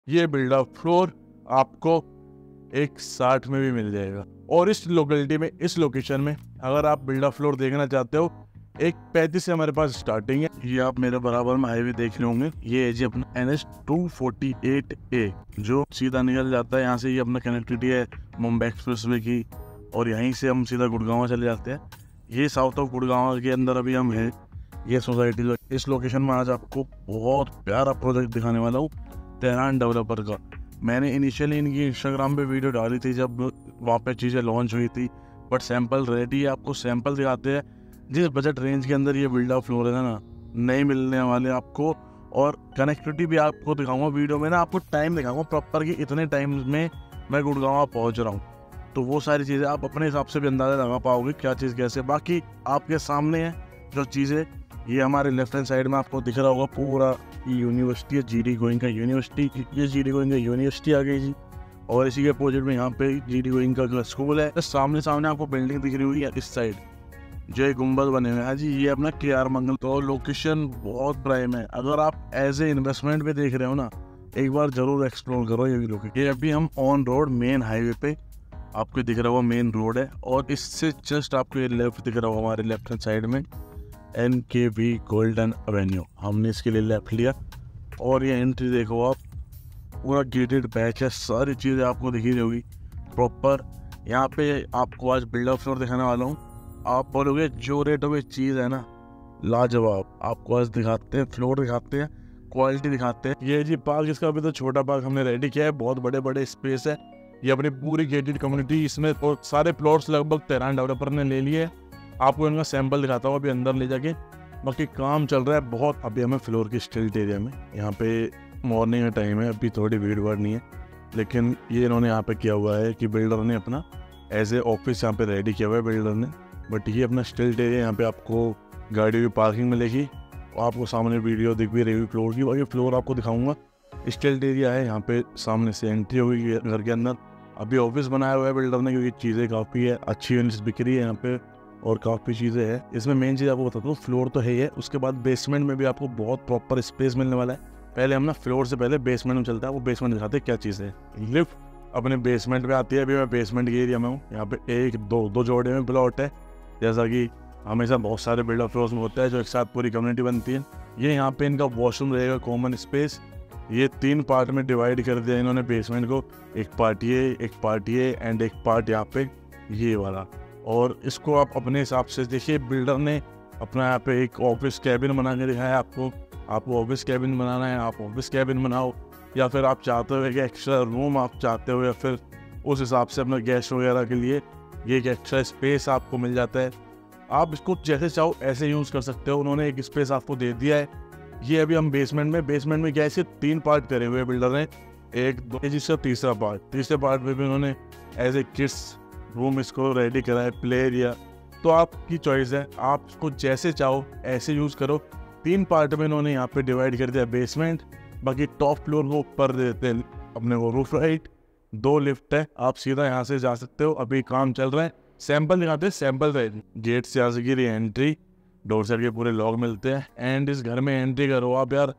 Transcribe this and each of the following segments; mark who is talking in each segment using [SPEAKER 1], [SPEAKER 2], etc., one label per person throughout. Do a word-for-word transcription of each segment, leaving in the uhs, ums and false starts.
[SPEAKER 1] ये build up floor आपको एक साठ में भी मिल जाएगा। और इस लोकेलिटी में, इस लोकेशन में अगर आप बिल्डअप फ्लोर देखना चाहते हो, एक पैंतीस से हमारे पास स्टार्टिंग है। ये आप मेरे बराबर में हाईवे देख रहे होंगे, ये है जी अपना N H two forty eight A जो सीधा निकल जाता है यहाँ से। ये अपना कनेक्टिविटी है मुंबई एक्सप्रेसवे की, और यहीं से हम सीधा गुड़गांव चले जाते हैं। ये साउथ ऑफ गुड़गांव के अंदर अभी हम हैं, ये सोसाइटी। इस लोकेशन में आज आपको बहुत प्यारा प्रोजेक्ट दिखाने वाला हूँ तेहरान डेवलपर का। मैंने इनिशियली इनकी इंस्टाग्राम पे वीडियो डाली थी जब वहाँ पे चीज़ें लॉन्च हुई थी, बट सैंपल रेडी है। आपको सैंपल दिखाते हैं जिस बजट रेंज के अंदर ये बिल्डअप फ्लोर है ना, नहीं मिलने वाले आपको। और कनेक्टिविटी भी आपको दिखाऊंगा वीडियो में ना, आपको टाइम दिखाऊंगा प्रॉपर कि इतने टाइम में मैं गुड़गांव पहुँच रहा हूँ। तो वो सारी चीज़ें आप अपने हिसाब से भी अंदाज़ा लगा पाओगे क्या चीज़ कैसे। बाकी आपके सामने है जो चीज़ें, ये हमारे लेफ्ट हैंड साइड में आपको दिख रहा होगा पूरा यूनिवर्सिटी है, जी डी गोइंग का यूनिवर्सिटी। ये जी डी गोइंग का यूनिवर्सिटी आ गई जी, और इसी के अपोजिट में यहाँ पे जी डी गोइंग का स्कूल है। तो सामने सामने आपको बिल्डिंग दिख रही हुई है इस साइड, जो एक गुंबद बने हुए हैं जी, ये अपना के आर मंगल। तो लोकेशन बहुत प्राइम है। अगर आप एज ए इन्वेस्टमेंट पे देख रहे हो ना, एक बार जरूर एक्सप्लोर करो ये भी लोकेशन। ये अभी हम ऑन रोड मेन हाईवे पे, आपको दिख रहा हुआ मेन रोड है, और इससे जस्ट आपको ये लेफ्ट दिख रहा होगा हमारे लेफ्ट हैंड साइड में N K V Golden Avenue. हमने इसके लिए लेफ्ट लिया, और ये एंट्री देखो आप, पूरा गेटेड बैच है, सारी चीज़ें आपको दिखी रही होगी प्रॉपर। यहाँ पे आपको आज बिल्डअप फ्लोर दिखाने वाला हूँ। आप बोलोगे जो रेट में चीज़ है ना, लाजवाब। आपको आज दिखाते हैं, फ्लोर दिखाते हैं, क्वालिटी दिखाते हैं। ये जी पार्क, इसका अभी तो छोटा पार्क हमने रेडी किया है, बहुत बड़े बड़े स्पेस है। ये अपनी पूरी गेटेड कम्युनिटी, इसमें और सारे प्लॉट्स लगभग तेहरान डेवलपर ने ले लिए। आपको इनका सैंपल दिखाता हूँ अभी अंदर ले जाके। बाकी काम चल रहा है बहुत। अभी हमें फ्लोर की स्टिल्ट एरिया में, यहाँ पे मॉर्निंग का टाइम है, अभी थोड़ी भीड़ भाड़ नहीं है, लेकिन ये इन्होंने यहाँ पे किया हुआ है कि बिल्डर ने अपना एज ए ऑफिस यहाँ पे रेडी किया हुआ है बिल्डर ने। बट ये अपना स्टिल्ट एरिया, यहाँ पे आपको गाड़ी की पार्किंग मिलेगी, और आपको सामने वीडियो दिख भी रही हुई फ्लोर की। बाकी फ्लोर आपको दिखाऊंगा। स्टिल्ट एरिया है, यहाँ पे सामने से एंट्री होगी घर के अंदर। अभी ऑफिस बनाया हुआ है बिल्डर ने, क्योंकि चीज़ें काफ़ी है, अच्छी यूनिट्स बिक रही है यहाँ पे, और काफ़ी चीज़ें हैं इसमें। मेन चीज़ आपको बताता हूँ, फ्लोर तो है ही है, उसके बाद बेसमेंट में भी आपको बहुत प्रॉपर स्पेस मिलने वाला है। पहले हम ना फ्लोर से पहले बेसमेंट में चलता है, वो बेसमेंट दिखाते हैं क्या चीज़ है। लिफ्ट अपने बेसमेंट में आती है। अभी मैं बेसमेंट के एरिया में हूँ। यहाँ पे एक दो दो जोड़े में प्लॉट है, जैसा कि हमेशा बहुत सारे बिल्डर फ्लोर्स में होता है जो एक साथ पूरी कम्युनिटी बनती है। ये यहाँ पे इनका वॉशरूम रहेगा, कॉमन स्पेस। ये तीन पार्ट में डिवाइड कर दिया इन्होंने बेसमेंट को, एक पार्ट ये, एक पार्ट ये, एंड एक पार्ट यहाँ पे ये वाला। और इसको आप अपने हिसाब से देखिए, बिल्डर ने अपना यहाँ पे एक ऑफिस कैबिन बना के दिखाया आपको। आपको ऑफिस कैबिन बनाना है, आप ऑफिस कैबिन बनाओ, या फिर आप चाहते हो कि एक्स्ट्रा रूम आप चाहते हो, या फिर उस हिसाब से अपने गेस्ट वगैरह के लिए ये एक एक्स्ट्रा स्पेस आपको मिल जाता है। आप इसको जैसे चाहो ऐसे यूज़ कर सकते हो। उन्होंने एक स्पेस आपको दे दिया है। ये अभी हम बेसमेंट में बेसमेंट में क्या है, तीन पार्ट करे हुए बिल्डर ने, एक दो जिसका तीसरा पार्ट तीसरे पार्ट में भी उन्होंने एज ए किड्स रूम इसको रेडी करा है, प्ले एरिया। तो आपकी चॉइस है, आप इसको जैसे चाहो ऐसे यूज़ करो। तीन पार्ट में इन्होंने यहाँ पे डिवाइड कर दिया बेसमेंट। बाकी टॉप फ्लोर को ऊपर देते हैं अपने को रूफ राइट। दो लिफ्ट है, आप सीधा यहाँ से जा सकते हो। अभी काम चल रहा है, सैंपल दिखाते हैं, सैंपल राइट। गेट से यहाँ से गिरी एंट्री, डोर साइड के पूरे लॉक मिलते हैं, एंड इस घर में एंट्री करो आप यार,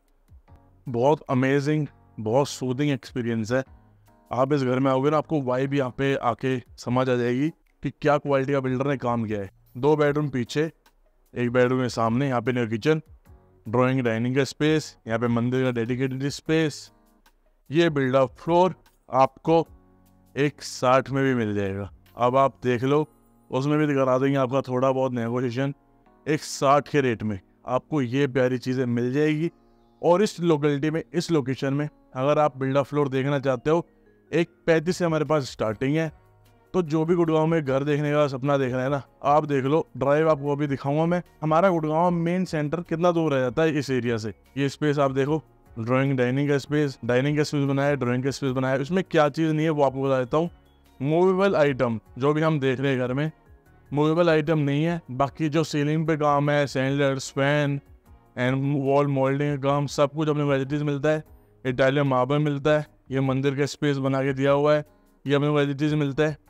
[SPEAKER 1] बहुत अमेजिंग, बहुत सूदिंग एक्सपीरियंस है। आप इस घर में आओगे ना, आपको वाइब यहाँ पे आके समझ आ जाएगी कि क्या क्वालिटी का बिल्डर ने काम किया है। दो बेडरूम पीछे, एक बेडरूम है सामने, यहाँ पे न्यू किचन, ड्राइंग डाइनिंग का स्पेस, यहाँ पे मंदिर का डेडिकेटेड स्पेस। ये बिल्डअप फ्लोर आपको एक साठ में भी मिल जाएगा। अब आप देख लो, उसमें भी करा देंगे आपका थोड़ा बहुत नेगोशिएशन। एक साठ के रेट में आपको ये प्यारी चीज़ें मिल जाएगी। और इस लोकेलिटी में, इस लोकेशन में अगर आप बिल्डअप फ्लोर देखना चाहते हो, एक पैंतीस से हमारे पास स्टार्टिंग है। तो जो भी गुड़गांव में घर देखने का सपना देख रहे हैं ना, आप देख लो। ड्राइव आपको अभी दिखाऊंगा मैं। हमारा गुड़गांव मेन सेंटर कितना दूर रह जाता है इस एरिया से। ये स्पेस आप देखो, ड्राइंग डाइनिंग का स्पेस, डाइनिंग का स्पेस बनाया है, ड्राइंग का स्पेस बनाया है। उसमें क्या चीज़ नहीं है वो आपको बता देता हूँ। मूवेबल आइटम जो भी हम देख रहे हैं घर में, मूवेबल आइटम नहीं है। बाकी जो सीलिंग पे काम है, chandeliers, fan and wall moulding का काम, सब कुछ अपने वेजिटीज मिलता है। इटालियन मार्बल मिलता है। ये मंदिर का स्पेस बना के दिया हुआ है, ये अपने वेजिटीज मिलता है।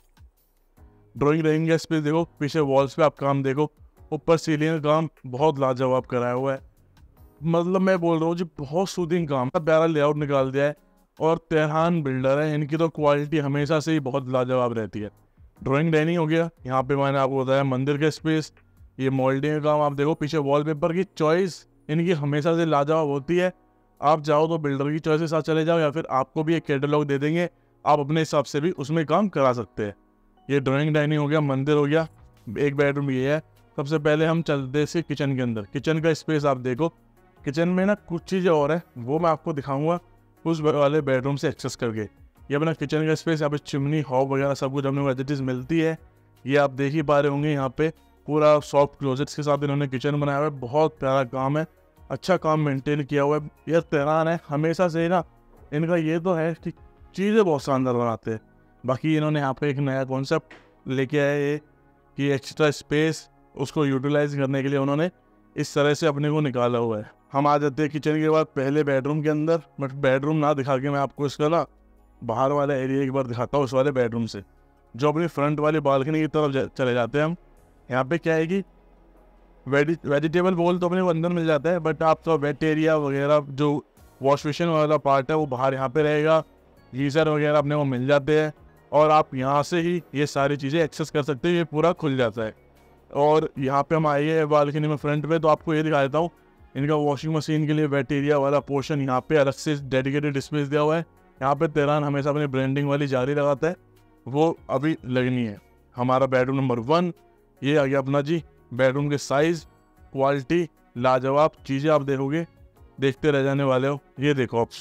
[SPEAKER 1] ड्राइंग डाइनिंग का स्पेस देखो, पीछे वॉल्स पे आप काम देखो, ऊपर सीलिंग का काम बहुत लाजवाब कराया हुआ है। मतलब मैं बोल रहा हूँ जी, बहुत सूदिंग काम है, प्यारा लेआउट निकाल दिया है। और तेहरान बिल्डर है, इनकी तो क्वालिटी हमेशा से ही बहुत लाजवाब रहती है। ड्राइंग डाइनिंग हो गया, यहाँ पे मैंने आपको बताया मंदिर का स्पेस, ये मोल्डिंग का काम आप देखो, पीछे वॉलपेपर की चॉइस इनकी हमेशा से लाजवाब होती है। आप चाहो तो बिल्डर की चॉइस के साथ चले जाओ, या फिर आपको भी एक कैटलॉग दे देंगे, आप अपने हिसाब से भी उसमें काम करा सकते हैं। ये ड्राइंग डाइनिंग हो गया, मंदिर हो गया, एक बेडरूम ये है। सबसे पहले हम चलते से किचन के अंदर। किचन का स्पेस आप देखो, किचन में ना कुछ चीज़ें और है, वो मैं आपको दिखाऊंगा उस वाले बेडरूम से एक्सेस करके। ये अपना किचन का स्पेस, यहाँ पे चिमनी हॉब वगैरह सब कुछ अपने को एज मिलती है। ये आप देख ही पा रहे होंगे, यहाँ पे पूरा सॉफ्ट क्लोजेट्स के साथ इन्होंने किचन बनाया हुआ है। बहुत प्यारा काम है, अच्छा काम मेंटेन किया हुआ है। यह तेहरान है, हमेशा से ना इनका ये तो है कि चीज़ें बहुत शानदार बनाते हैं। बाकी इन्होंने यहाँ पे एक नया कॉन्सेप्ट लेके आए ये कि एक्स्ट्रा स्पेस उसको यूटिलाइज करने के लिए उन्होंने इस तरह से अपने को निकाला हुआ है। हम आ जाते हैं किचन के बाद पहले बेडरूम के अंदर, बट बेडरूम ना दिखा के मैं आपको इसका ना बाहर वाला एरिया एक बार दिखाता हूँ, उस वाले बेडरूम से जो अपनी फ्रंट वाली बालकनी की तरफ जा, चले जाते हैं हम। यहाँ पे क्या है कि वेजि वेजिटेबल बोल तो अपने को अंदर मिल जाता है, बट आपका वेट एरिया वगैरह जो वॉश बेसिन वाला पार्ट है वो बाहर यहाँ पे रहेगा। गीज़र वगैरह अपने को मिल जाते हैं और आप यहाँ से ही ये सारी चीज़ें एक्सेस कर सकते हैं, ये पूरा खुल जाता है। और यहाँ पे हम आए हैं बालकनी में फ्रंट पे, तो आपको ये दिखा देता हूँ, इनका वॉशिंग मशीन के लिए वेट एरिया वाला पोर्शन यहाँ पे अलग से डेडिकेटेड स्पेस दिया हुआ है। यहाँ पे तेहरान हमेशा अपनी ब्रांडिंग वाली जारी लगाता है, वो अभी लगनी है। हमारा बेडरूम नंबर वन ये आ गया अपना जी। बेडरूम के साइज़, क्वालिटी, लाजवाब चीज़ें आप देखोगे, देखते रह जाने वाले हो। ये देखो आप,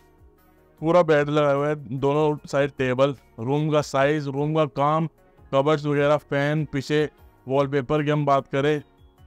[SPEAKER 1] पूरा बेड लगा हुआ है, दोनों साइड टेबल, रूम का साइज़, रूम का काम, कबर्ड्स वगैरह, फैन, पीछे वॉलपेपर की हम बात करें,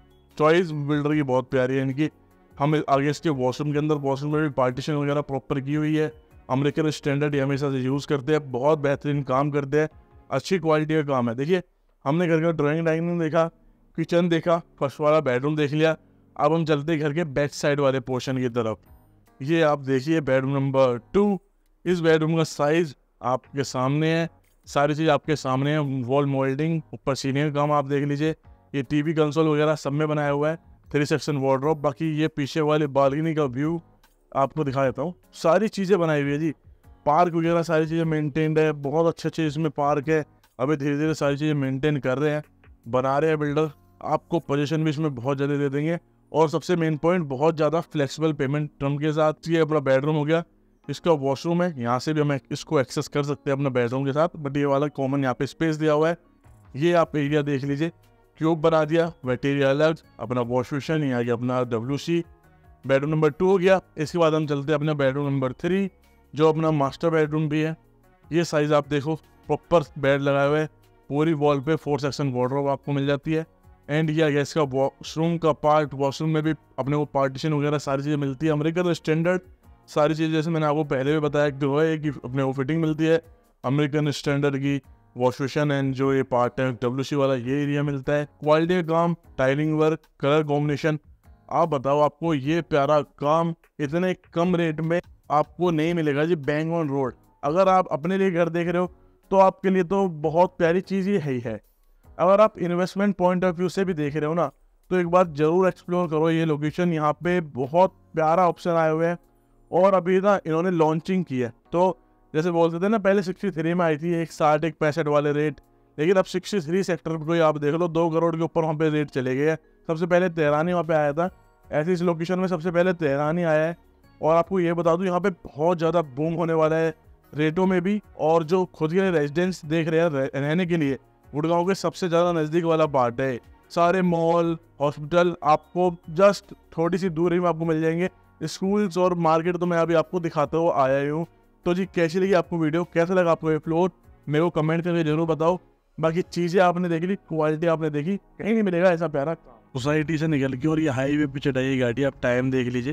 [SPEAKER 1] चॉइस बिल्डर की बहुत प्यारी है इनकी। हम आगे इसके वॉशरूम के अंदर, वॉशरूम में भी पार्टीशन वगैरह प्रॉपर की हुई है। अमेरिकन स्टैंडर्ड हमेशा से यूज़ करते हैं, बहुत बेहतरीन काम करते हैं, अच्छी क्वालिटी का काम है। देखिए, हमने घर का ड्राइंग डाइनिंग देखा, किचन देखा, फर्स्ट वाला बेडरूम देख लिया। अब हम चलते हैं घर के बैक साइड वाले पोर्शन की तरफ। ये आप देखिए बेडरूम नंबर टू। इस बेडरूम का साइज़ आपके सामने है, सारी चीज़ आपके सामने है। वॉल मोल्डिंग, ऊपर सीलिंग का काम आप देख लीजिए। ये टीवी कंसोल वगैरह सब में बनाया हुआ है, थ्री सेक्शन वार्डरोब। बाकी ये पीछे वाले बालकनी का व्यू आपको दिखा देता हूँ, सारी चीज़ें बनाई हुई है जी। पार्क वगैरह सारी चीज़ें मेंटेन्ड है, बहुत अच्छे अच्छे इसमें पार्क है। अभी धीरे धीरे सारी चीज़ें मेंटेन कर रहे हैं, बना रहे हैं बिल्डर। आपको पोजीशन भी इसमें बहुत ज़्यादा दे देंगे, और सबसे मेन पॉइंट, बहुत ज़्यादा फ्लेक्सिबल पेमेंट टर्म के साथ। ये अपना बेडरूम हो गया, इसका वॉशरूम है, यहाँ से भी हम इसको एक्सेस कर सकते हैं अपना बेडरूम के साथ, बट ये वाला कॉमन यहाँ पे स्पेस दिया हुआ है। ये आप एरिया देख लीजिए, क्यूब बना दिया, वेट एरिया अलग, अपना वॉश बेसिन, यहाँ गया अपना W C. Bedroom number two हो गया। इसके बाद हम चलते हैं अपना बेडरूम नंबर थ्री, जो अपना मास्टर बेडरूम भी है। ये साइज़ आप देखो, प्रॉपर बेड लगाए हुए, पूरी वॉल पे फोर सेक्शन वार्डरोब आपको मिल जाती है। एंड ये गया इसका वॉशरूम का पार्ट, वॉशरूम में भी अपने को पार्टीशन वगैरह सारी चीज़ें मिलती है, अमेरिकन स्टैंडर्ड सारी चीज़। जैसे मैंने आपको पहले भी बताया जो है कि अपने को फिटिंग मिलती है अमेरिकन स्टैंडर्ड की। वॉश बेसिन एंड जो ये पार्ट है डब्ल्यू सी वाला, ये एरिया मिलता है। क्वालिटी का काम, टाइलिंग वर्क, कलर कॉम्बिनेशन, आप बताओ, आपको ये प्यारा काम इतने कम रेट में आपको नहीं मिलेगा जी, बैंग ऑन रोड। अगर आप अपने लिए घर देख रहे हो तो आपके लिए तो बहुत प्यारी चीज़ ये है ही है। अगर आप इन्वेस्टमेंट पॉइंट ऑफ व्यू से भी देख रहे हो ना, तो एक बार ज़रूर एक्सप्लोर करो ये लोकेशन। यहाँ पे बहुत प्यारा ऑप्शन आए हुए हैं, और अभी ना इन्होंने लॉन्चिंग की है। तो जैसे बोलते थे ना, पहले सिक्सटी थ्री में आई थी एक साठ एक पैंसठ वाले रेट, लेकिन अब सिक्सटी थ्री सेक्टर को ही आप देख लो, दो करोड़ के ऊपर वहाँ पे रेट चले गए हैं। सबसे पहले तेहरानी वहाँ पे आया था, ऐसी इस लोकेशन में सबसे पहले तेहरानी आया है। और आपको ये बता दूँ, यहाँ पे बहुत ज़्यादा बूम होने वाला है रेटों में भी। और जो खुद के रेजिडेंस देख रहे हैं रहने के लिए, गुड़गांव के सबसे ज़्यादा नज़दीक वाला पार्ट है। सारे मॉल, हॉस्पिटल आपको जस्ट थोड़ी सी दूरी में आपको मिल जाएंगे। स्कूल्स और मार्केट तो मैं अभी आपको दिखाता हुआ आया ही हूँ। तो जी, कैसी लगी आपको वीडियो, कैसा लगा आपको ये फ्लोर, मेरे को कमेंट करके जरूर बताओ। बाकी चीज़ें आपने देख ली, क्वालिटी आपने देखी, कहीं नहीं मिलेगा ऐसा प्यारा। सोसाइटी से निकल के और ये हाईवे पे चढ़ाई गाड़ी, आप टाइम देख लीजिए।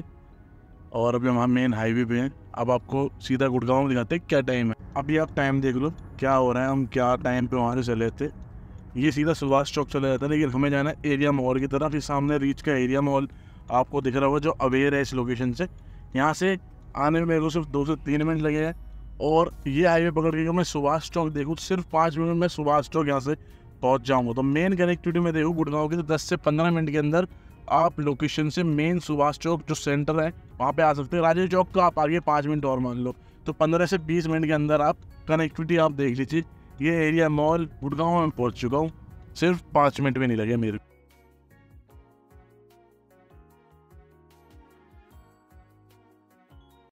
[SPEAKER 1] और अभी हम मेन हाईवे पे हैं, अब आपको सीधा गुड़गांव में दिखाते हैं क्या टाइम है। अभी आप टाइम देख लो क्या हो रहा है, हम क्या टाइम पे वहाँ से चले थे। ये सीधा सुभाष चौक चला जाता है, लेकिन हमें जाना है एरिया मॉल की तरफ। इस सामने रीच का एरिया मॉल आपको दिख रहा होगा, जो अवेयर है इस लोकेशन से। यहाँ से आने में मेरे को सिर्फ दो से तीन मिनट लगे हैं, और ये हाईवे पकड़ के मैं सुभाष चौक देखूँ, सिर्फ पाँच मिनट में सुभाष चौक यहाँ से पहुँच जाऊँगा। तो मेन कनेक्टिविटी में देखूँ गुड़गांव की, तो दस से पंद्रह मिनट के अंदर आप लोकेशन से मेन सुभाष चौक जो सेंटर है वहाँ पे आ सकते हैं। राजेश चौक का आप आगे पाँच मिनट और मान लो, तो पंद्रह से बीस मिनट के अंदर आप कनेक्टिविटी आप देख लीजिए। ये एरिया मॉल गुड़गांव में पहुँच चुका हूँ, सिर्फ पाँच मिनट भी नहीं लगे मेरे।